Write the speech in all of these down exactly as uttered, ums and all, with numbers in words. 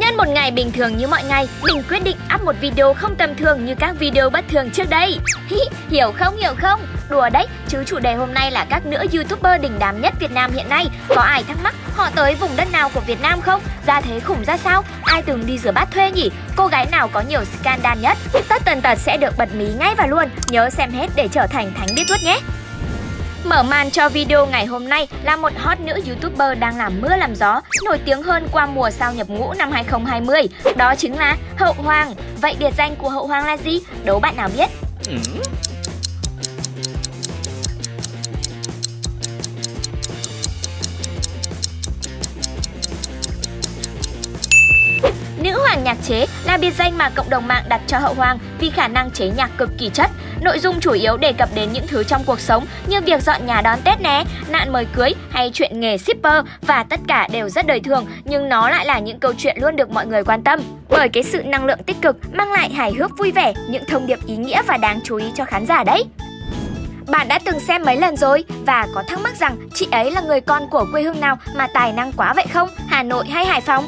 Nhân một ngày bình thường như mọi ngày, mình quyết định up một video không tầm thường như các video bất thường trước đây. Hiểu không, hiểu không? Đùa đấy, chứ chủ đề hôm nay là các nữ YouTuber đình đám nhất Việt Nam hiện nay. Có ai thắc mắc họ tới vùng đất nào của Việt Nam không? Ra thế khủng ra sao? Ai từng đi rửa bát thuê nhỉ? Cô gái nào có nhiều scandal nhất? Tất tần tật sẽ được bật mí ngay và luôn. Nhớ xem hết để trở thành thánh biết tuốt nhé. Mở màn cho video ngày hôm nay là một hot nữ YouTuber đang làm mưa làm gió, nổi tiếng hơn qua mùa sao nhập ngũ năm hai không hai không. Đó chính là Hậu Hoàng. Vậy biệt danh của Hậu Hoàng là gì? Đố bạn nào biết? Ừ. Nữ hoàng nhạc chế là biệt danh mà cộng đồng mạng đặt cho Hậu Hoàng vì khả năng chế nhạc cực kỳ chất. Nội dung chủ yếu đề cập đến những thứ trong cuộc sống như việc dọn nhà đón Tết né, nạn mời cưới hay chuyện nghề shipper, và tất cả đều rất đời thường nhưng nó lại là những câu chuyện luôn được mọi người quan tâm. Bởi cái sự năng lượng tích cực mang lại hài hước vui vẻ, những thông điệp ý nghĩa và đáng chú ý cho khán giả đấy. Bạn đã từng xem mấy lần rồi và có thắc mắc rằng chị ấy là người con của quê hương nào mà tài năng quá vậy không? Hà Nội hay Hải Phòng?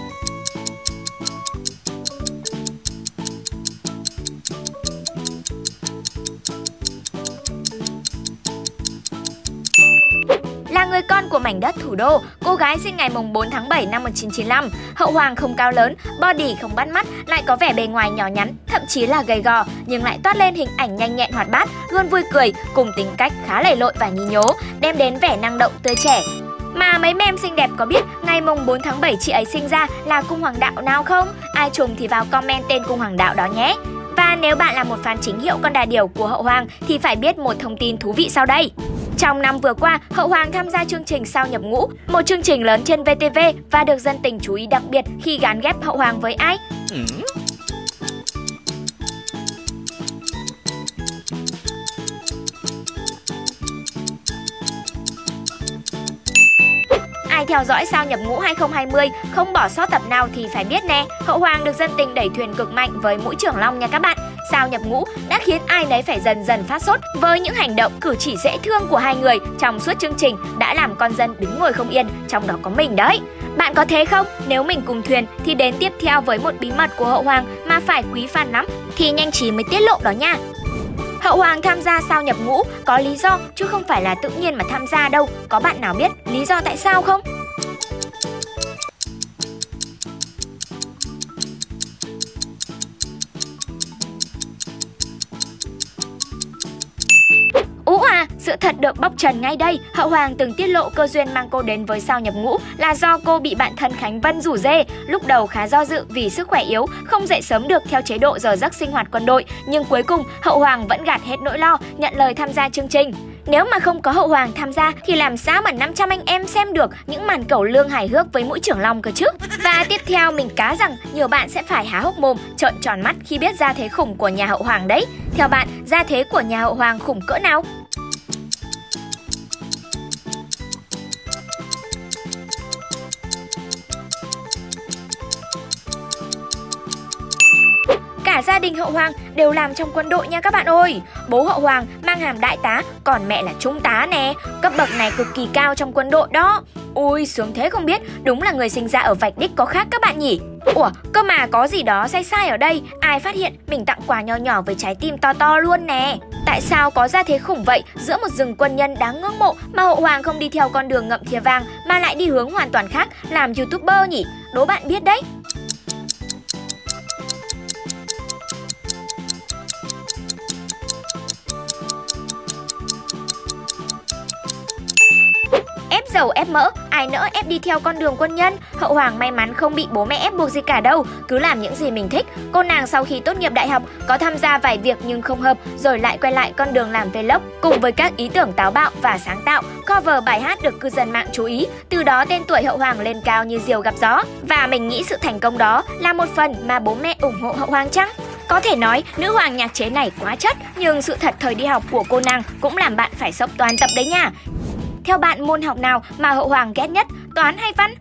Là người con của mảnh đất thủ đô, cô gái sinh ngày bốn tháng bảy năm một nghìn chín trăm chín mươi lăm. Hậu Hoàng không cao lớn, body không bắt mắt, lại có vẻ bề ngoài nhỏ nhắn, thậm chí là gầy gò, nhưng lại toát lên hình ảnh nhanh nhẹn hoạt bát, luôn vui cười, cùng tính cách khá lầy lội và nhí nhố, đem đến vẻ năng động tươi trẻ. Mà mấy mem xinh đẹp có biết ngày mùng bốn tháng bảy chị ấy sinh ra là cung hoàng đạo nào không? Ai trùng thì vào comment tên cung hoàng đạo đó nhé. Và nếu bạn là một fan chính hiệu con đà điểu của Hậu Hoàng thì phải biết một thông tin thú vị sau đây. Trong năm vừa qua, Hậu Hoàng tham gia chương trình Sao nhập ngũ, một chương trình lớn trên vê tê vê và được dân tình chú ý đặc biệt khi gán ghép Hậu Hoàng với ai? Ừ. Ai theo dõi Sao nhập ngũ hai không hai không không bỏ sót tập nào thì phải biết nè, Hậu Hoàng được dân tình đẩy thuyền cực mạnh với mũi trưởng long nha các bạn. Sao nhập ngũ đã khiến ai nấy phải dần dần phát sốt với những hành động cử chỉ dễ thương của hai người trong suốt chương trình đã làm con dân đứng ngồi không yên, trong đó có mình đấy. Bạn có thế không? Nếu mình cùng thuyền thì đến tiếp theo với một bí mật của Hậu Hoàng mà phải quý fan lắm thì nhanh trí mới tiết lộ đó nha. Hậu Hoàng tham gia Sao nhập ngũ có lý do chứ không phải là tự nhiên mà tham gia đâu. Có bạn nào biết lý do tại sao không? Ú à, sự thật được bóc trần ngay đây. Hậu Hoàng từng tiết lộ cơ duyên mang cô đến với Sao nhập ngũ là do cô bị bạn thân Khánh Vân rủ rê. Lúc đầu khá do dự vì sức khỏe yếu, không dậy sớm được theo chế độ giờ giấc sinh hoạt quân đội, nhưng cuối cùng Hậu Hoàng vẫn gạt hết nỗi lo, nhận lời tham gia chương trình. Nếu mà không có Hậu Hoàng tham gia thì làm sao mà năm trăm anh em xem được những màn cẩu lương hài hước với mũi trưởng long cơ chứ? Và tiếp theo mình cá rằng nhiều bạn sẽ phải há hốc mồm, trợn tròn mắt khi biết gia thế khủng của nhà Hậu Hoàng đấy. Theo bạn, gia thế của nhà Hậu Hoàng khủng cỡ nào? Cả gia đình Hậu Hoàng đều làm trong quân đội nha các bạn ơi. Bố Hậu Hoàng mang hàm đại tá, còn mẹ là trung tá nè. Cấp bậc này cực kỳ cao trong quân đội đó. Ui, sướng thế không biết, đúng là người sinh ra ở vạch đích có khác các bạn nhỉ. Ủa, cơ mà có gì đó sai sai ở đây. Ai phát hiện mình tặng quà nho nhỏ với trái tim to to luôn nè. Tại sao có gia thế khủng vậy giữa một rừng quân nhân đáng ngưỡng mộ mà Hậu Hoàng không đi theo con đường ngậm thìa vàng mà lại đi hướng hoàn toàn khác, làm YouTuber nhỉ? Đố bạn biết đấy. Ép dầu ép mỡ, ai nỡ ép đi theo con đường quân nhân. Hậu Hoàng may mắn không bị bố mẹ ép buộc gì cả đâu, cứ làm những gì mình thích. Cô nàng sau khi tốt nghiệp đại học có tham gia vài việc nhưng không hợp, rồi lại quay lại con đường làm vlog cùng với các ý tưởng táo bạo và sáng tạo, cover bài hát được cư dân mạng chú ý. Từ đó tên tuổi Hậu Hoàng lên cao như diều gặp gió. Và mình nghĩ sự thành công đó là một phần mà bố mẹ ủng hộ Hậu Hoàng chăng? Có thể nói nữ hoàng nhạc chế này quá chất, nhưng sự thật thời đi học của cô nàng cũng làm bạn phải sốc toàn tập đấy nha. Theo bạn, môn học nào mà Hậu Hoàng ghét nhất, toán hay văn?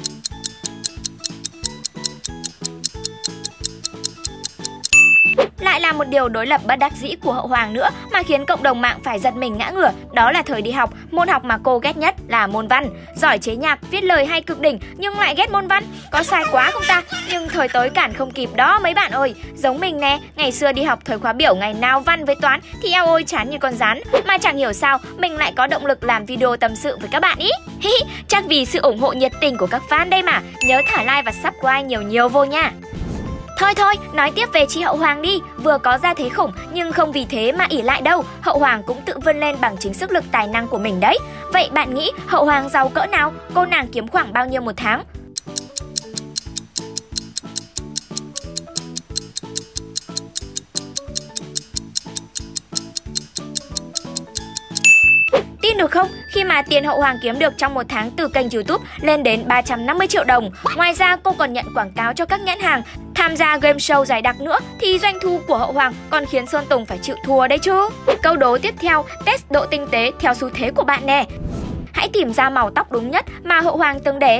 Lại lại là một điều đối lập bất đắc dĩ của Hậu Hoàng nữa mà khiến cộng đồng mạng phải giật mình ngã ngửa. Đó là thời đi học, môn học mà cô ghét nhất là môn văn. Giỏi chế nhạc, viết lời hay cực đỉnh nhưng lại ghét môn văn. Có sai quá không ta? Nhưng thời tới cản không kịp đó mấy bạn ơi. Giống mình nè, ngày xưa đi học thời khóa biểu ngày nào văn với toán thì eo ôi chán như con rán. Mà chẳng hiểu sao mình lại có động lực làm video tâm sự với các bạn ý. Chắc vì sự ủng hộ nhiệt tình của các fan đây mà. Nhớ thả like và subscribe nhiều nhiều vô nha. Thôi thôi, nói tiếp về chị Hậu Hoàng đi. Vừa có gia thế khủng nhưng không vì thế mà ỷ lại đâu. Hậu Hoàng cũng tự vươn lên bằng chính sức lực tài năng của mình đấy. Vậy bạn nghĩ Hậu Hoàng giàu cỡ nào? Cô nàng kiếm khoảng bao nhiêu một tháng? Tin được không? Khi mà tiền Hậu Hoàng kiếm được trong một tháng từ kênh YouTube lên đến ba trăm năm mươi triệu đồng. Ngoài ra cô còn nhận quảng cáo cho các nhãn hàng, tham gia game show dày đặc nữa thì doanh thu của Hậu Hoàng còn khiến Sơn Tùng phải chịu thua đấy chứ. Câu đố tiếp theo, test độ tinh tế theo xu thế của bạn nè. Hãy tìm ra màu tóc đúng nhất mà Hậu Hoàng từng để.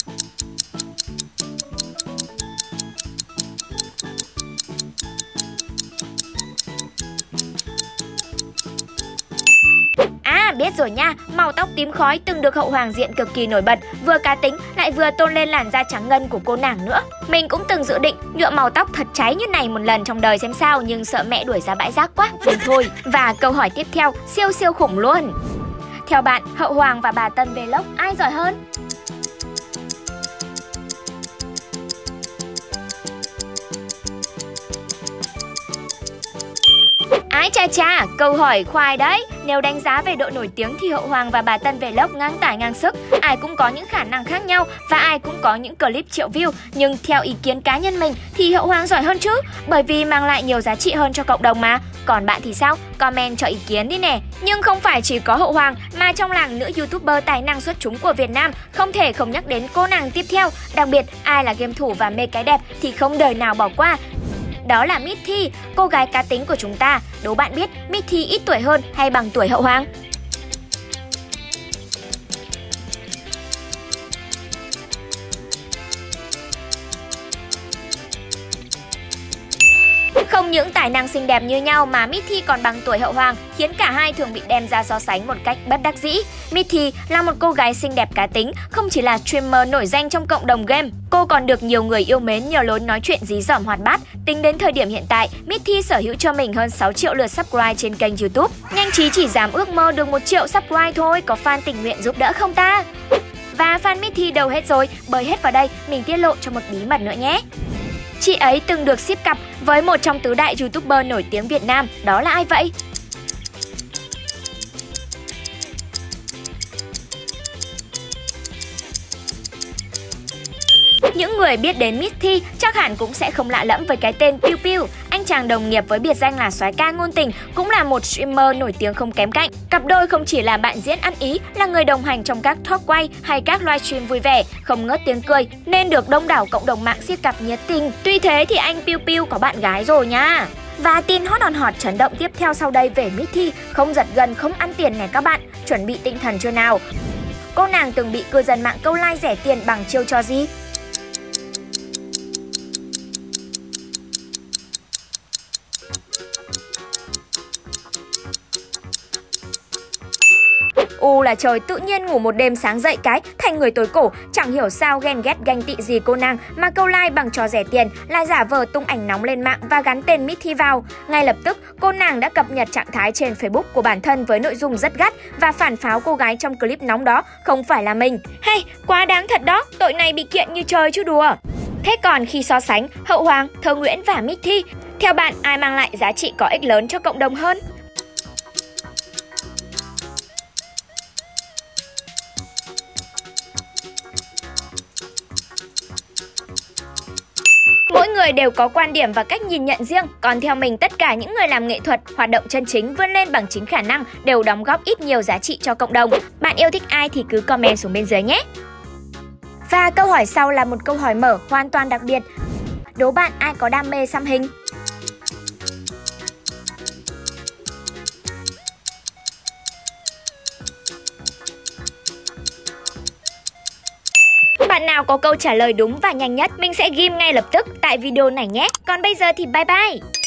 À, biết rồi nha, màu tóc tím khói từng được Hậu Hoàng diện cực kỳ nổi bật, vừa cá tính lại vừa tôn lên làn da trắng ngân của cô nàng nữa. Mình cũng từng dự định nhuộm màu tóc thật cháy như này một lần trong đời xem sao, nhưng sợ mẹ đuổi ra bãi rác quá nên thôi. Và câu hỏi tiếp theo, siêu siêu khủng luôn. Theo bạn, Hậu Hoàng và bà Tân Vlog ai giỏi hơn? Ái cha cha, câu hỏi khoai đấy. Nếu đánh giá về độ nổi tiếng thì Hậu Hoàng và bà Tân Vlog ngang tải ngang sức. Ai cũng có những khả năng khác nhau và ai cũng có những clip triệu view. Nhưng theo ý kiến cá nhân mình thì Hậu Hoàng giỏi hơn chứ, bởi vì mang lại nhiều giá trị hơn cho cộng đồng mà. Còn bạn thì sao? Comment cho ý kiến đi nè. Nhưng không phải chỉ có Hậu Hoàng mà trong làng nữ YouTuber tài năng xuất chúng của Việt Nam không thể không nhắc đến cô nàng tiếp theo. Đặc biệt ai là game thủ và mê cái đẹp thì không đời nào bỏ qua. Đó là Mít Thi, cô gái cá tính của chúng ta. Đố bạn biết Mít Thi ít tuổi hơn hay bằng tuổi Hậu Hoàng? Không những tài năng xinh đẹp như nhau mà Mít Thi còn bằng tuổi Hậu Hoàng, khiến cả hai thường bị đem ra so sánh một cách bất đắc dĩ. Mít Thi là một cô gái xinh đẹp cá tính, không chỉ là streamer nổi danh trong cộng đồng game, cô còn được nhiều người yêu mến nhờ lối nói chuyện dí dỏm hoạt bát. Tính đến thời điểm hiện tại, Mít Thi sở hữu cho mình hơn sáu triệu lượt subscribe trên kênh YouTube. Nhanh trí chỉ dám ước mơ được một triệu subscribe thôi, có fan tình nguyện giúp đỡ không ta? Và fan Mít Thi đâu hết rồi? Bơi hết vào đây, mình tiết lộ cho một bí mật nữa nhé. Chị ấy từng được ship cặp với một trong tứ đại YouTuber nổi tiếng Việt Nam, đó là ai vậy? Những người biết đến Mít Thi chắc hẳn cũng sẽ không lạ lẫm với cái tên Piu Piu. Anh chàng đồng nghiệp với biệt danh là soái ca ngôn tình cũng là một streamer nổi tiếng không kém cạnh. Cặp đôi không chỉ là bạn diễn ăn ý, là người đồng hành trong các talk quay hay các livestream vui vẻ, không ngớt tiếng cười nên được đông đảo cộng đồng mạng ship cặp nhiệt tình. Tuy thế thì anh Piu Piu có bạn gái rồi nha. Và tin hot on hot chấn động tiếp theo sau đây về Mít Thi, không giật gân không ăn tiền này các bạn, chuẩn bị tinh thần chưa nào? Cô nàng từng bị cư dân mạng câu like rẻ tiền bằng chiêu trò gì? U là trời, tự nhiên ngủ một đêm sáng dậy cái thành người tối cổ, chẳng hiểu sao ghen ghét ganh tị gì cô nàng mà câu like bằng trò rẻ tiền, là giả vờ tung ảnh nóng lên mạng và gắn tên Mít Thi vào. Ngay lập tức cô nàng đã cập nhật trạng thái trên Facebook của bản thân với nội dung rất gắt và phản pháo cô gái trong clip nóng đó không phải là mình. Hay, quá đáng thật đó, tội này bị kiện như trời chứ đùa. Thế còn khi so sánh Hậu Hoàng, Thơ Nguyễn và Mít Thi, theo bạn ai mang lại giá trị có ích lớn cho cộng đồng hơn? Mỗi người đều có quan điểm và cách nhìn nhận riêng, còn theo mình tất cả những người làm nghệ thuật, hoạt động chân chính, vươn lên bằng chính khả năng đều đóng góp ít nhiều giá trị cho cộng đồng. Bạn yêu thích ai thì cứ comment xuống bên dưới nhé! Và câu hỏi sau là một câu hỏi mở hoàn toàn đặc biệt. Đố bạn ai có đam mê xăm hình? Bạn nào có câu trả lời đúng và nhanh nhất, mình sẽ ghim ngay lập tức tại video này nhé. Còn bây giờ thì bye bye!